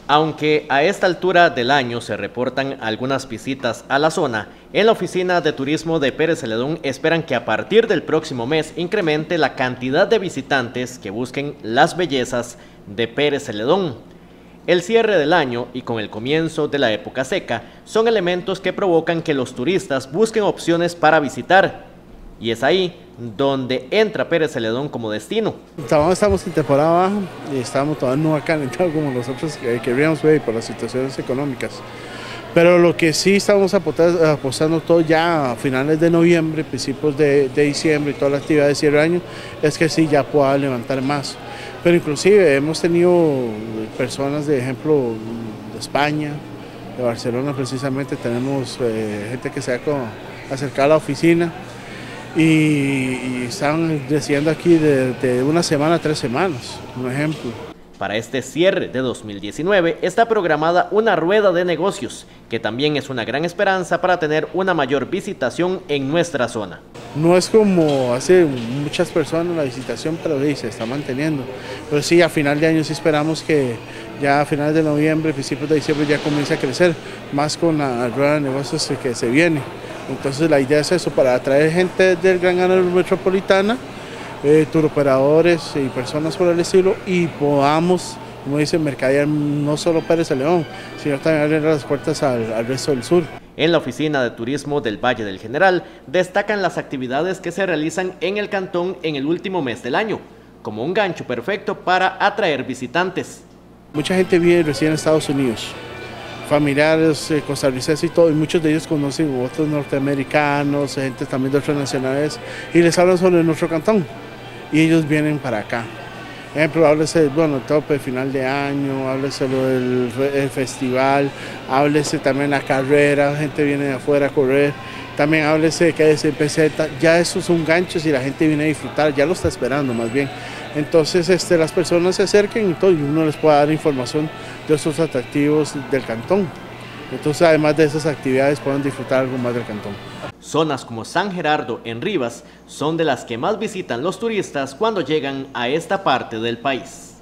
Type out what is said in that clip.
Aunque a esta altura del año se reportan algunas visitas a la zona, en la Oficina de Turismo de Pérez Celedón esperan que a partir del próximo mes incremente la cantidad de visitantes que busquen las bellezas de Pérez Celedón. El cierre del año y con el comienzo de la época seca son elementos que provocan que los turistas busquen opciones para visitar. Y es ahí donde entra Pérez Celedón como destino. Estamos en temporada baja y estamos todavía no calentado como nosotros queríamos ver por las situaciones económicas. Pero lo que sí estamos apostando todo ya a finales de noviembre, principios de diciembre y toda la actividad de cierre de año, es que sí ya pueda levantar más. Pero inclusive hemos tenido personas, de ejemplo, de España, de Barcelona precisamente, tenemos gente que se ha acercado a la oficina, y están decidiendo aquí de una semana a 3 semanas, un ejemplo. Para este cierre de 2019 está programada una rueda de negocios, que también es una gran esperanza para tener una mayor visitación en nuestra zona. No es como hace muchas personas la visitación, pero sí, se está manteniendo. Pero sí, a final de año sí esperamos que ya a finales de noviembre, principios de diciembre ya comience a crecer, más con la rueda de negocios que se viene. Entonces la idea es eso, para atraer gente del Gran Área Metropolitana, turoperadores y personas por el estilo, y podamos, como dicen, mercadear no solo Pérez Celedón, sino también abrir las puertas al resto del sur. En la Oficina de Turismo del Valle del General destacan las actividades que se realizan en el cantón en el último mes del año, como un gancho perfecto para atraer visitantes. Mucha gente vive y reside en Estados Unidos, familiares costarricenses y todo, y muchos de ellos conocen otros norteamericanos, gente también de otras nacionalidades, y les hablan sobre nuestro cantón, y ellos vienen para acá. Por ejemplo, háblese, bueno, el tope final de año, háblese del festival, háblese también la carrera, gente viene de afuera a correr, también háblese de que hay peseta, ya esos son ganchos y la gente viene a disfrutar, ya lo está esperando más bien. Entonces las personas se acerquen y todo, y uno les puede dar información de esos atractivos del cantón. Entonces, además de esas actividades, pueden disfrutar algo más del cantón. Zonas como San Gerardo en Rivas son de las que más visitan los turistas cuando llegan a esta parte del país.